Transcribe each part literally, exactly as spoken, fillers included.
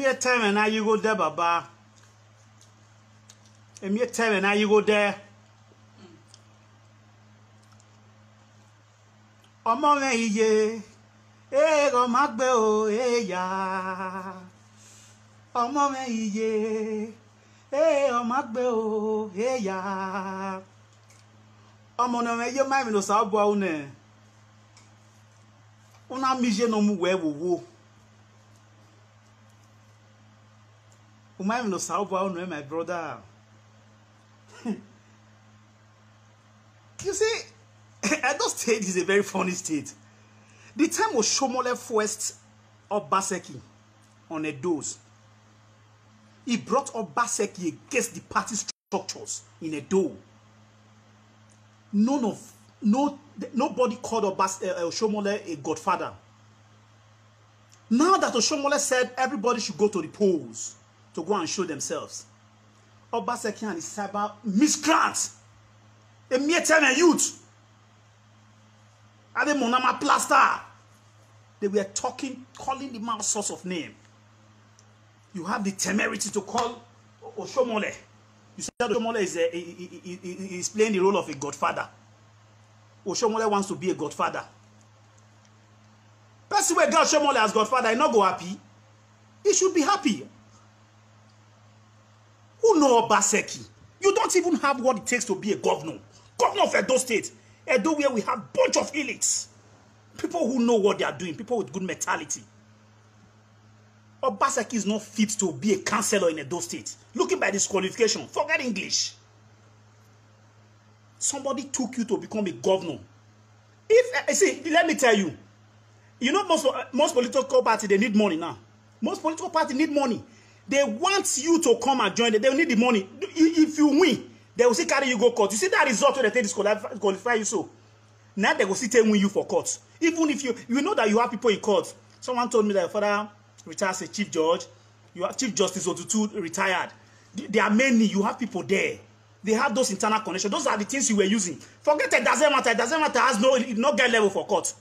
me time and now you go there, Baba. And me time and now you go there. Omo me iye, eh go magbe o eh ya. Omo me iye, eh o magbe o eh ya. Omo no me ye mai me no sa bo une. Una mije no mu we wo. O mai me no sa bo une my brother. You see, Edo State is a very funny state. The time was Shomole first Obaseki on Edo's. He brought Obaseki against the party structures in Edo. None of no nobody called Obas uh, Oshomole a godfather. Now that Oshomole said everybody should go to the polls to go and show themselves, Obaseki and his cyber miscreants, a mere ten youth. Ade Monama plaster. They were talking, calling the man source of name. You have the temerity to call Oshomole. You said Oshomole is, a, he, he, he, he is playing the role of a godfather. Oshomole wants to be a godfather. Person who got Oshomole as godfather, he not go happy. He should be happy. Who know Obaseki? You don't even have what it takes to be a governor. Governor of Edo State. Edo, where we have a bunch of elites. People who know what they are doing. People with good mentality. Obaseki is not fit to be a councillor in Edo State. Looking by this qualification, forget English. Somebody took you to become a governor. If, uh, see, let me tell you. You know, most, uh, most political parties, they need money now. Most political parties need money. They want you to come and join them. They need the money. If you win, they will see carry you go court. You see that result when they take disqualify qualify you so. Now they will see take win you for court. Even if you you know that you have people in court. Someone told me that your father retired as a chief judge. You have Chief Justice Otutu retired. There are many. You have people there. They have those internal connections. Those are the things you were using. Forget it doesn't matter. It doesn't matter has no no get level for court.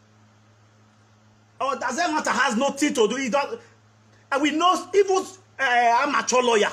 Or doesn't matter has nothing to do. It does, and we know even uh, amateur lawyer.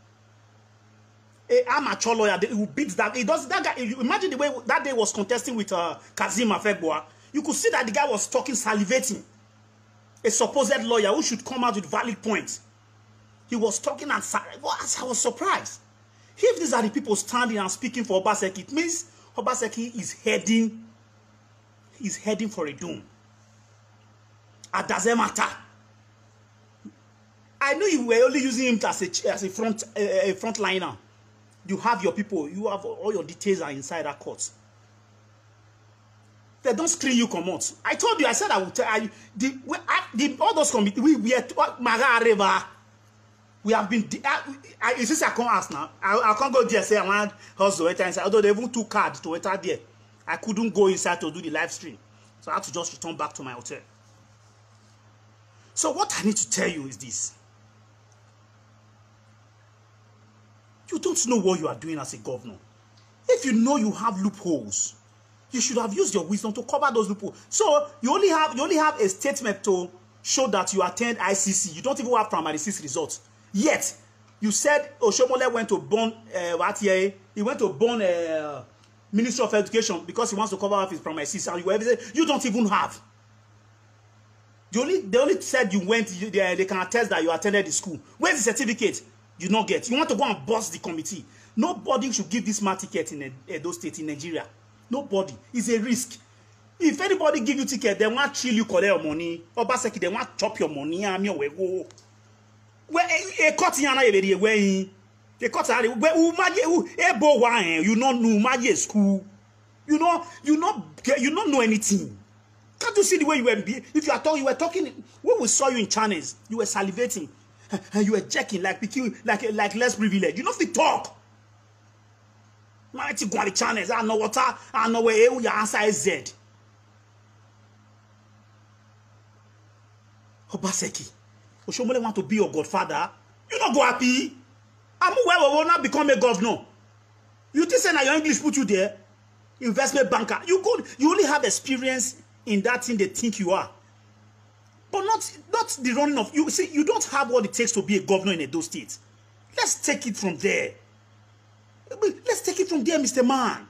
A amateur lawyer who beats that. It does that guy. Imagine the way that day was contesting with uh, Kazim Afegboa. You could see that the guy was talking, salivating. A supposed lawyer who should come out with valid points. He was talking and I was surprised. If these are the people standing and speaking for Obaseki, it means Obaseki is heading, is heading for a doom. It doesn't matter. I know you were only using him as a as a front a front liner. You have your people. You have all your details are inside that court. They don't screen you come out. I told you. I said I would tell you. The, we, I, the all those committee we we are Maga River. We have been. I, I, since I can't ask now, I, I can't go there. Say I want hustle inside. Although they even took card to enter there, I couldn't go inside to do the live stream, so I had to just return back to my hotel. So what I need to tell you is this. You don't know what you are doing as a governor. If you know you have loopholes, you should have used your wisdom to cover those loopholes. So you only have you only have a statement to show that you attend I C C. You don't even have primary six results. Yet you said Oshomole went to Bon uh, what year? He went to Bon uh, Ministry of Education because he wants to cover up his primary six. And you you don't even have. You only they only said you went. You, they, they can attest that you attended the school. Where's the certificate? You not get. You want to go and bust the committee. Nobody should give this man ticket in Edo State in Nigeria. Nobody. It's a risk. If anybody give you ticket, they want chill you collect your money. Obaseki, they want chop your money. I'm your way go. Where a cut yana every way. A cut where who maje a bo wine. You not know maje school. You know you not you not know anything. Can't you see the way you were? If you are talking, you were talking. When we saw you in channels, you were salivating. And you were checking like like like less privilege. You know if you talk. Mighty go on the channels. I know what I know where your answer is Z. Obaseki. Oshomole want to be your godfather. You not go happy. I'm where we will not become a governor. You think say now your English put you there? Investment banker. You could you only have experience in that thing they think you are. But not, not the running of, you see, you don't have what it takes to be a governor in Edo State. Let's take it from there. Let's take it from there, Mister Man.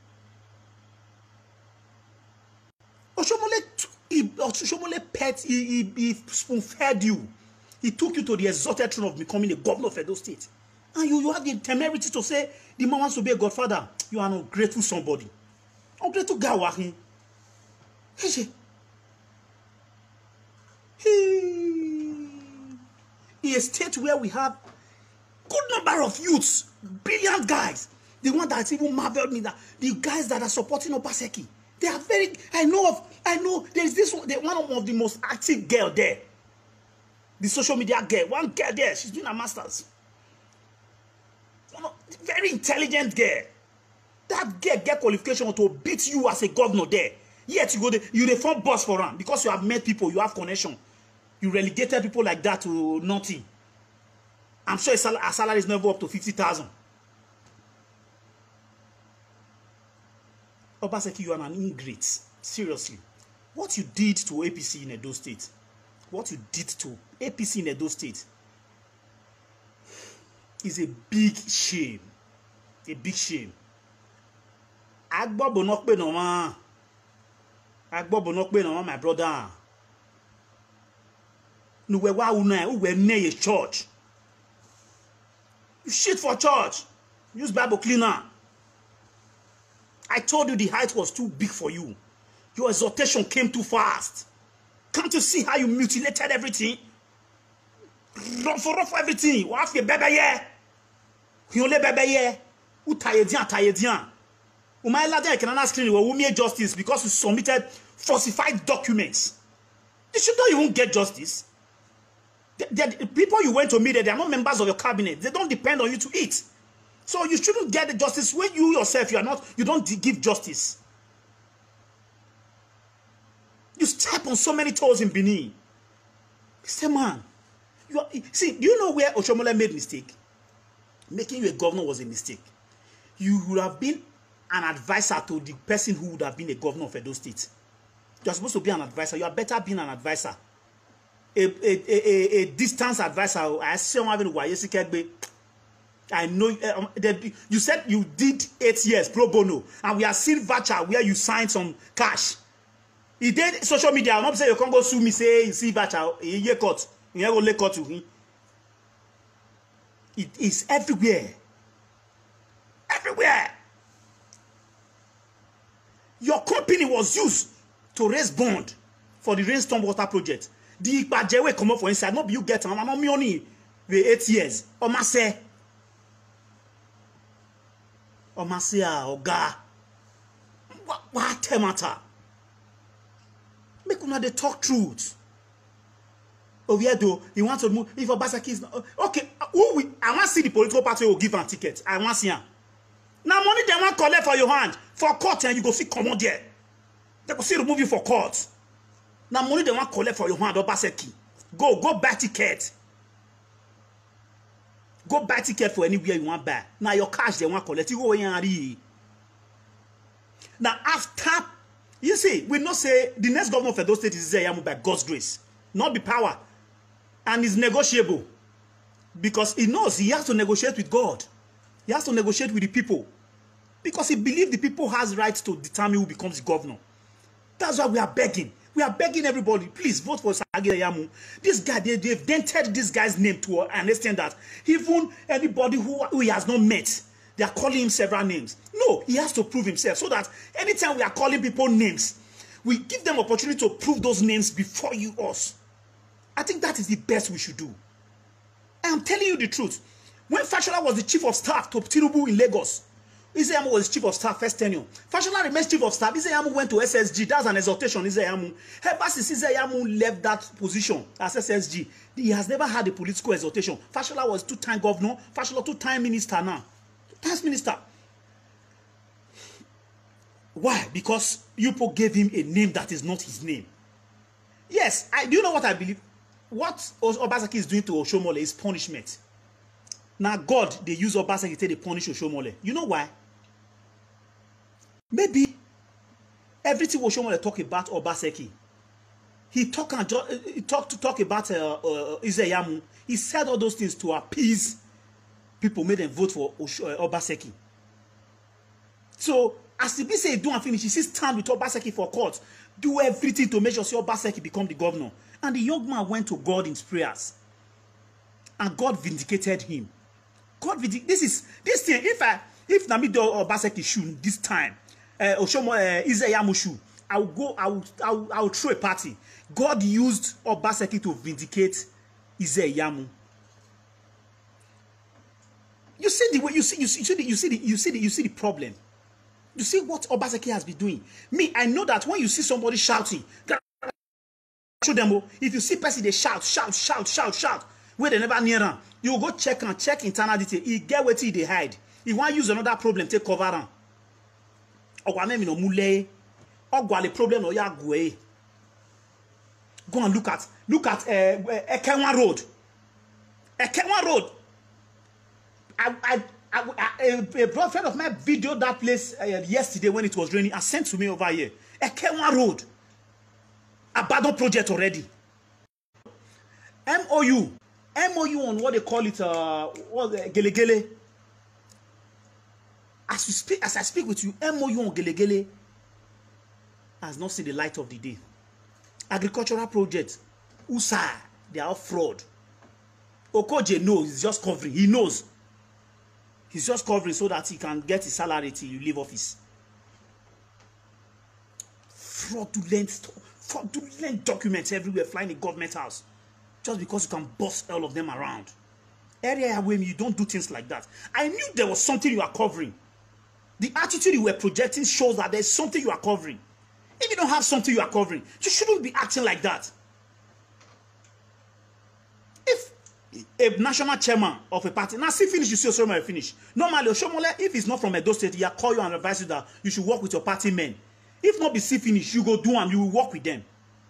Oshomole, he, Oshomole pet, he, he, he spoon-fed you. He took you to the exalted throne of becoming a governor of Edo State. And you, you have the temerity to say, the man wants to be a godfather. You are an ungrateful somebody. Ungrateful guy, Wahi. Hey, in a state where we have good number of youths, brilliant guys, the one that's even marveled me, that the guys that are supporting Obaseki, they are very, I know of, I know, there is this one, the, one of the most active girl there, the social media girl, one girl there, she's doing her masters, one of, very intelligent girl, that girl get qualification to beat you as a governor there, yet you go there, you reform boss for her, because you have met people, you have connection. You relegated people like that to nothing. I'm sure our salary is never up to fifty thousand. Obaseki, you are an ingrate. Seriously. What you did to A P C in Edo State, what you did to A P C in Edo State is a big shame. A big shame. Agbo bonokpe no ma. Agbo bonokpe no ma, my brother. No, we were near a church. You shit for church. Use Bible cleaner. I told you the height was too big for you. Your exhortation came too fast. Can't you see how you mutilated everything? Run for run for everything. What have you baby here? You only baby here. Who tired dian tired dian? Umay lada can ask screen who made justice because you submitted falsified documents. You should not even get justice. The, the, the people you went to meet, they are not members of your cabinet. They don't depend on you to eat. So you shouldn't get the justice when you yourself, you are not, you don't give justice. You step on so many toes in Benin. Mister Man, you are, see, do you know where Oshomole made mistake? Making you a governor was a mistake. You would have been an advisor to the person who would have been a governor of Edo State. You are supposed to be an advisor. You are better being an advisor. A, a, a, a distance advisor. I say I know uh, that you said you did eight years pro bono, and we are seeing voucher where you signed some cash. He did social media. I'm not saying you can't go sue me. Say you see voucher, you cut, you go lay cut to him. It is everywhere, everywhere. Your company was used to raise bond for the rainstorm water project. The Ipajewe come up for inside. Not you get them. I'm not me only the eight years. Oma say, Oma say, Oga, what what matter? Make una dey talk truth. Oviedo, he wants to move. If Obaseki is not okay, who we? I want to see the political party who will give a ticket. I want to see him. Now money they want collect for your hand for court, and you go see come on there. They go see remove you for court. Now money they want collect for your hand, Obaseki. Go, go buy ticket. Go buy ticket for anywhere you want buy. Now your cash they want collect. You go and now after, you see, we not say the next governor of Edo State is Ize-Iyamu by God's grace, not the power, and it's negotiable because he knows he has to negotiate with God. He has to negotiate with the people because he believes the people has rights to determine who becomes the governor. That's why we are begging. We are begging everybody, please vote for Ize-Iyamu. This guy, they, they've dented this guy's name to an extent that even anybody who, who he has not met, they are calling him several names. No, he has to prove himself so that anytime we are calling people names, we give them opportunity to prove those names before you us. I think that is the best we should do. I am telling you the truth. When Fashola was the chief of staff to Tinubu in Lagos, Ize-Iyamu was chief of staff first tenure. Fashola remains chief of staff. Ize-Iyamu went to S S G. That's an exaltation. Ize-Iyamu. Ever since Ize-Iyamu left that position as S S G, he has never had a political exaltation. Fashola was two-time governor. Fashola two-time minister now. Two-time minister. Why? Because Yupo gave him a name that is not his name. Yes, I do you know what I believe? What Obaseki is doing to Oshomole is punishment. Now God, they use Obaseki to punish Oshomole. You know why? Maybe everything Oshomole talk about Obaseki, he talked and he talked to talk about uh, uh, Ize-Iyamu. He said all those things to appease people, made them vote for uh, Obaseki. So as the B say do and finish, he says stand with Obaseki for court, do everything to make sure Obaseki become the governor. And the young man went to God in his prayers, and God vindicated him. God vindicated. This is this thing. If I if Namido Obaseki shoe this time, uh, Oshomo uh, Ize-Iyamu shoe, I will go. I will, I will. I will throw a party. God used Obaseki to vindicate Ize-Iyamu. You see the way you see. You see. You see the. You see the. You see the. You see the problem. You see what Obaseki has been doing. Me, I know that when you see somebody shouting, show them. If you see person they shout, shout, shout, shout, shout, where they never near them, you go check and check internal detail. He get what they hide. He want to use another problem take cover them. Or me no mule. Or go the problem or ya go. Go and look at look at uh, uh, Ekenwa Road. Ekenwa Road. I I. I, I, a broad friend of mine videoed that place uh, yesterday when it was raining and sent to me over here. Ekenwa Road. Abandoned project already. M O U. M O U on what they call it, uh, what, uh, Gele Gele. As, we speak, as I speak with you, M O U on Gele Gele has not seen the light of the day. Agricultural project. U S A, they are all fraud. Okoje knows, he's just covering. He knows. He's just covering so that he can get his salary till you leave office. Fraudulent, fraudulent documents everywhere flying in government house. Just because you can boss all of them around. Area where you don't do things like that. I knew there was something you are covering. The attitude you were projecting shows that there's something you are covering. If you don't have something you are covering, you shouldn't be acting like that. If a national chairman of a party, now see finish, you see Oshomole finish. Normally, Oshomole, if it's not from Edo State, he'll call you and advise you that you should work with your party men. If not be see finish, you go do them, you will work with them.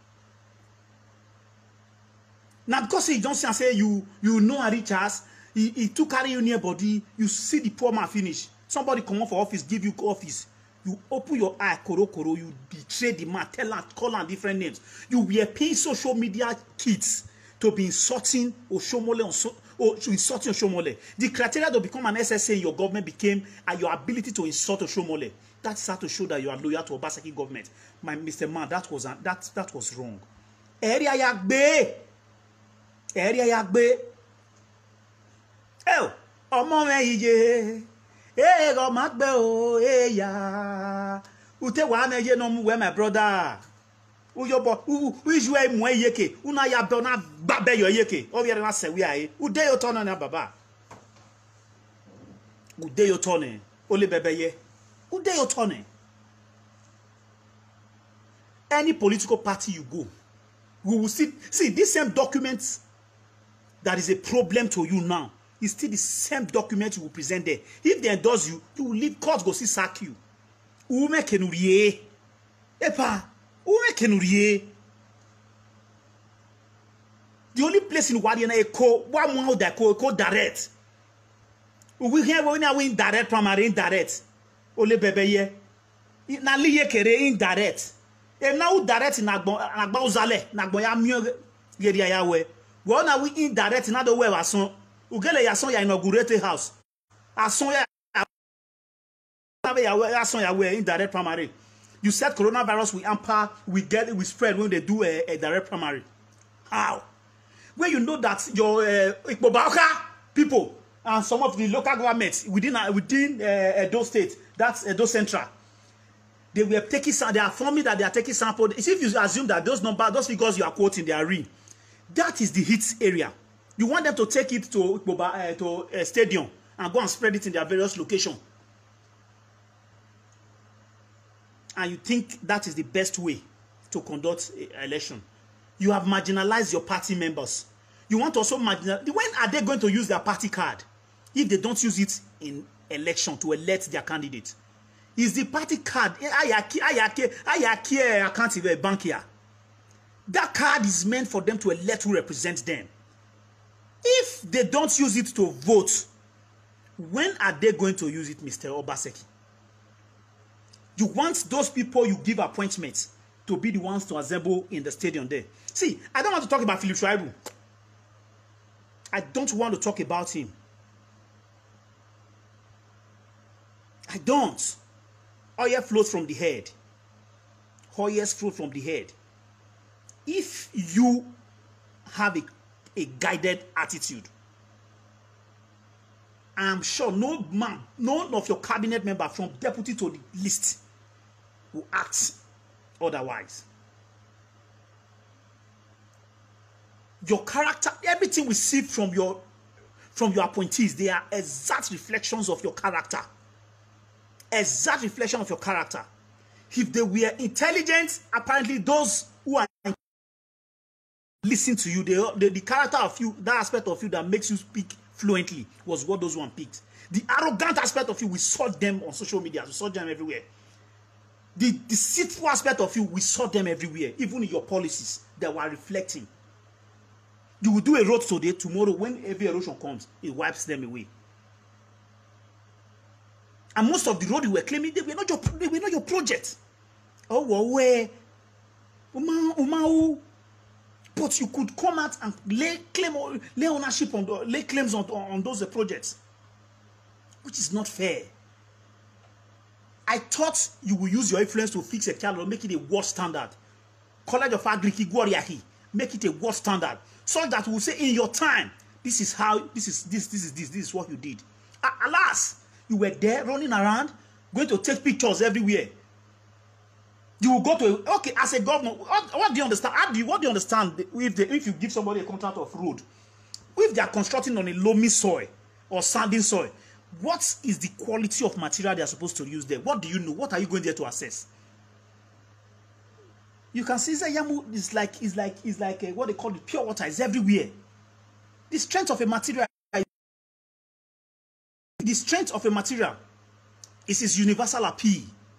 Now, because he don't say, say you you know a rich ass, he, he took carry you near body, you see the poor man finish. Somebody come up for office, give you office. You open your eye, koro koro, you betray the man, tell her, call her different names. You were paying social media kids to be insulting Oshomole, so, or to insulting Oshomole. The criteria to become an S S A in your government became uh, your ability to insult Oshomole. That's how to show that you are loyal to Obaseki government. My Mister Man, that was uh, that that was wrong. Area Yagbe, area Yagbe. Oh, omo me ije, eh go magbe o, eh ya. Ute wa me je no mu we my brother. Uyobo u is we mu yeke una ya be na gbabe yo yeke o yere na se wi aye ude yo tono na baba ude yo tono ole bebe ye ude yo tono. Any political party you go, we will see see this same document that is a problem to you now is still the same document you will present there. If they endorse you, you will leave court, go see sack you. Ume kenuriye epa. The only place in Wadiana Eko, one more that go direct. We hear when we indirect primary indirect. Ole bebe ye. Na liye kere indirect. E na u direct na agbo agba uzale na agbo ya mio yeri ya we. We na we indirect na do we wason. Ugele ya son ya inaugurate house. Ason ya ya ason ya we indirect primary. You said coronavirus will amper, we get it, we spread when they do a, a direct primary. How? When you know that your uh, Ikbobaka people and some of the local governments within uh, within uh, Edo State, that's Edo Central, they were taking they are forming that they are taking sample. If you assume that those numbers, those figures you are quoting, they are real, that is the hit area. You want them to take it to uh, to a stadium and go and spread it in their various locations. And you think that is the best way to conduct an election. You have marginalized your party members. You want to also marginalize. When are they going to use their party card if they don't use it in election to elect their candidate? Is the party card ayaki ayaki ayaki account bank here? That card is meant for them to elect who represents them. If they don't use it to vote, when are they going to use it, Mister Obaseki? You want those people you give appointments to be the ones to assemble in the stadium there. See, I don't want to talk about Philip Shaibu. I don't want to talk about him. I don't. Oil flows from the head. Oil flows from the head. If you have a, a guided attitude, I'm sure no man, none of your cabinet members from deputy to the list will act otherwise. Your character, everything we see from your from your appointees, they are exact reflections of your character. Exact reflection of your character. If they were intelligent, apparently those who are listen to you, the, the, the character of you, that aspect of you that makes you speak fluently was what those one picked. The arrogant aspect of you, we saw them on social media, we saw them everywhere. The deceitful aspect of you, we saw them everywhere, even in your policies that were reflecting. You will do a road today, tomorrow, when every erosion comes, it wipes them away. And most of the road you were claiming, they were not your, they were not your project. Oh, well, where? But you could come out and lay claim, lay ownership on, the, lay claims on, on those uh, projects, which is not fair. I thought you will use your influence to fix a child or make it a world standard. College of Agric Gwariahi, make it a world standard, so that we will say in your time, this is how, this is this, this is this, this is what you did. Uh, alas, you were there running around, going to take pictures everywhere. You will go to, okay, as a governor, what, what do you understand? How do you, what do you understand if, they, if you give somebody a contract of road? If they are constructing on a loamy soil or sandy soil, what is the quality of material they are supposed to use there? What do you know? What are you going there to assess? You can see Zayamu is like, is like, is like a, what they call it, pure water is everywhere. The strength of a material, the strength of a material is its universal appeal.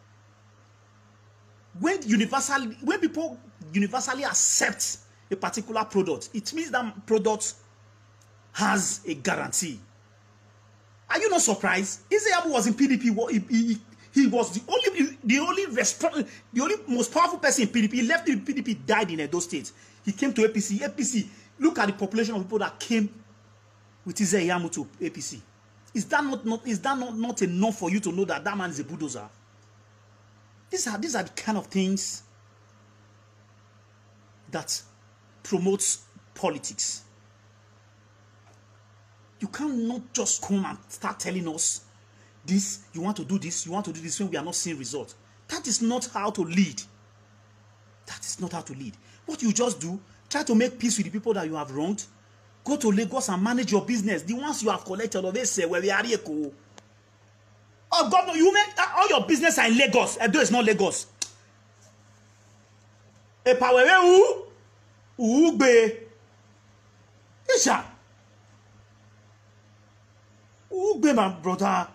When universally, when people universally accept a particular product, it means that product has a guarantee. Are you not surprised? Izeabu was in P D P. He, he, he was the only, the only resp the only most powerful person in P D P. He left the P D P, died in Edo State. He came to A P C. A P C. Look at the population of people that came with Izeabu to A P C. Is that not, not is that not, not enough for you to know that that man is a bulldozer? These are, these are the kind of things that promotes politics. You cannot just come and start telling us this, you want to do this, you want to do this when we are not seeing results. That is not how to lead. That is not how to lead. What you just do, try to make peace with the people that you have wronged. Go to Lagos and manage your business. The ones you have collected, or they say, where we are here. Oh, governor, you make uh, all your business are in Lagos. Edo is not Lagos. E pawewe u ugbe. Isha. Ugbe, my brother.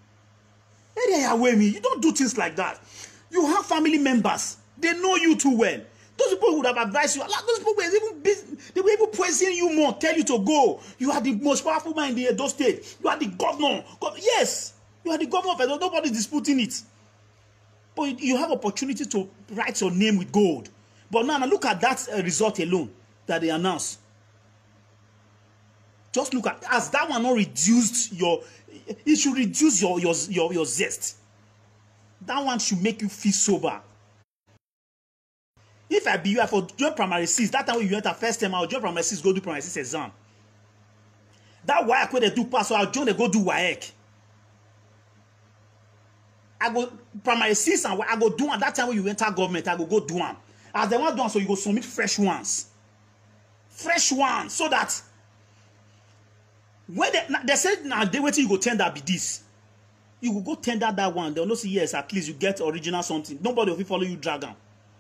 You don't do things like that. You have family members. They know you too well. Those people would have advised you. Those people were even busy, they were even praising you more, tell you to go. You are the most powerful man in the Edo State. You are the governor. God, yes. You are the governor of Edo. Nobody is disputing it. But you have opportunity to write your name with gold. But now, now look at that uh, result alone that they announced. Just look at, as that one not reduced your, it should reduce your, your, your, your zest. That one should make you feel sober. If I be you, I for join primary six, that time when you enter first time, I'll join primary six, go do primary six exam. That W A E C when they do pass, so I'll join, they go do W A E C. I go primary six and I go do one. That time when you enter government, I go go do one. As they want to do one, so you go submit fresh ones. Fresh ones, so that when they, they said now they wait till you go tender be this. You will go tender that one. They'll not say yes, at least you get original something. Nobody will follow you dragon.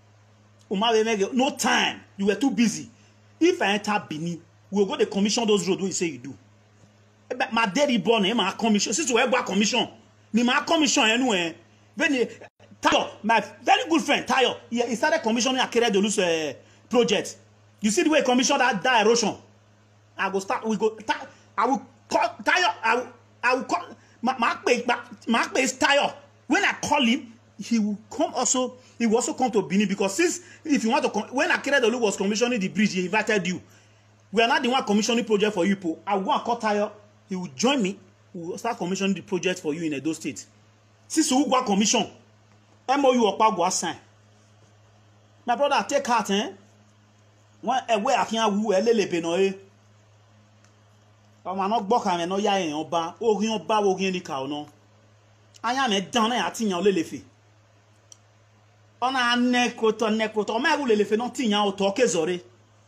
No time. You were too busy. If I enter Benin, we'll go to commission those roads where you say you do. My daddy born, my commission. Since we have got commission, my commission anyway. When Tayo, my very good friend Tayo, he, he started commissioning Akere Dolu's uh, project. You see the way he commissioned that, that erosion. I will start. We go. I will call Tayo. I will. I will call. My my my is Tayo. When I call him, he will come also, he will also come to Benin, because since, if you want to, when Akeredolu was commissioning the bridge, he invited you. We are not the one commissioning project for you, people. I will go and cut tire. He will join me. We will start commissioning the project for you in Edo State. Since you go commission, M O U or go sign. My brother, take heart, eh? One away I can't woo a lele benoe. I'm not boka no ya en oba. Orin oba orin ni ka no. I am a done at in your lelefe. On a neck to neck to my lelefe not in your talk ezore.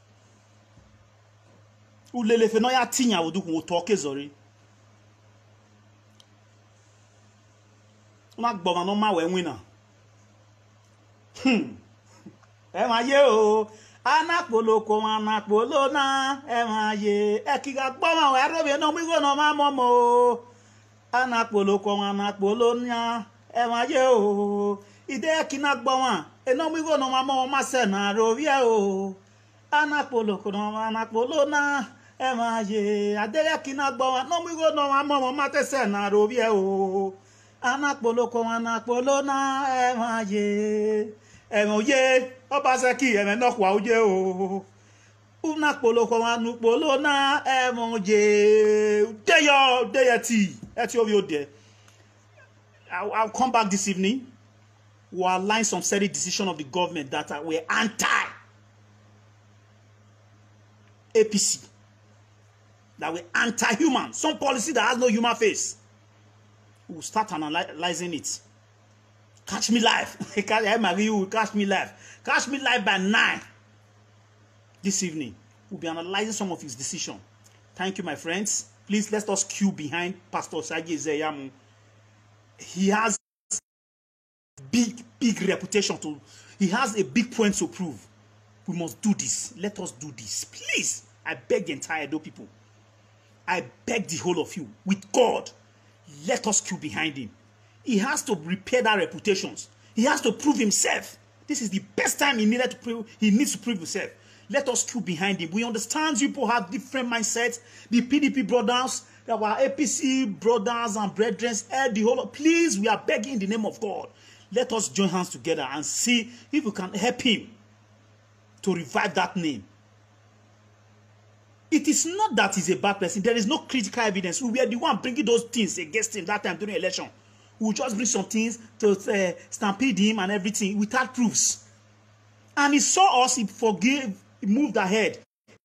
U lelefe no ya tinya wo du ko talk ezore. Ma gbo no ma we winner. Hmm. E ma ye o. Anapolo ko anapolo na e ma ye. E ki ga gbo ma we ro bi no mi go no ma momo. Anapolo ko anapolo na e ma ye o. Ide ki na gbo wa e no mi go no ma mo ma se na ro bi e o. Anapolo ko no anapolo na e ma ye. Ade ki na gbo wa no mi go no ma mo ma te se na ro bi e o. Anapolo ko anapolo na e ma ye. E mo ye oba se ki e me no kwa oje o. Unapolo ko anupolo na e mo ye. De yo de yati. Eti obi o de. I'll, I'll come back this evening. We'll align some steady decision of the government that are, were anti A P C. That were anti-human. Some policy that has no human face. We'll start analyzing it. Catch me live. You will catch me live. Catch me live by nine this evening. We'll be analyzing some of his decisions. Thank you, my friends. Please let us queue behind Pastor Sagi Ezeyamu. He has big, big reputation to. He has a big point to prove. We must do this. Let us do this, please. I beg the entire Edo people. I beg the whole of you, with God, let us queue behind him. He has to repair that reputation. He has to prove himself. This is the best time he needed to prove. He needs to prove himself. Let us queue behind him. We understand you people have different mindsets. The P D P brothers, our A P C brothers and brethren, the whole. Please, we are begging in the name of God. Let us join hands together and see if we can help him to revive that name. It is not that he's a bad person. There is no critical evidence. We were the one bringing those things against him that time during the election. We will just bring some things to uh, stampede him and everything without proofs. And he saw us, he forgave, he moved ahead.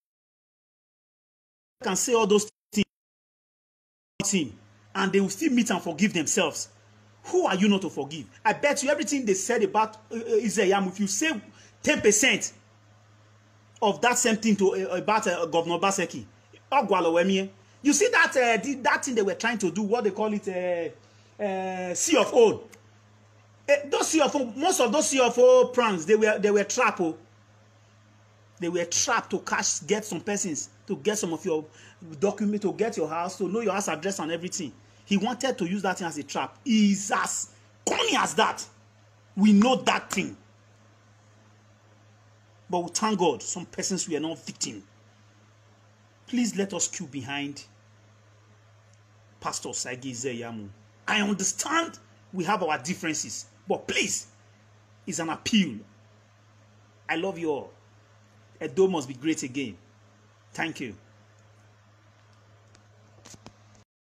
He can say all those things about him, and they will still meet and forgive themselves. Who are you not to forgive? I bet you everything they said about uh, Ezeyamu, if you say ten percent of that same thing to uh, about uh, Governor Baseki, you see that uh, the, that thing they were trying to do, what they call it, uh, uh, C of O. Uh, those C of O, most of those C of O pranks, they were they were trapped. Oh. They were trapped to catch, get some persons, to get some of your document, to get your house, to know your house address and everything. He wanted to use that thing as a trap. He's as corny as that. We know that thing. But we thank God, some persons were not victims. Please let us queue behind Pastor Sagi Ezeyamu. I understand we have our differences, but please, it's an appeal. I love you all. Edo must be great again. Thank you.